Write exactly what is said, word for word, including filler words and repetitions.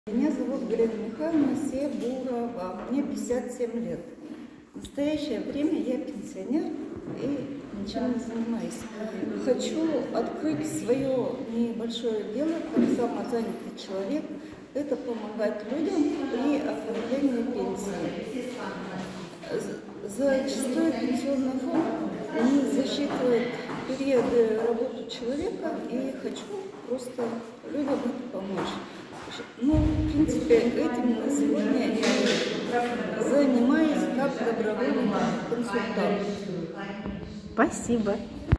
Меня зовут Галина Михайловна Себурова, мне пятьдесят семь лет. В настоящее время я пенсионер и ничем не занимаюсь. Хочу открыть свое небольшое дело, как самозанятый человек. Это помогать людям при оформлении пенсии. Зачастую пенсионный фонд не засчитывает периоды работы человека, и хочу просто людям это помочь. Ну, в принципе, этим на сегодня я занимаюсь как добровольный консультант. Спасибо.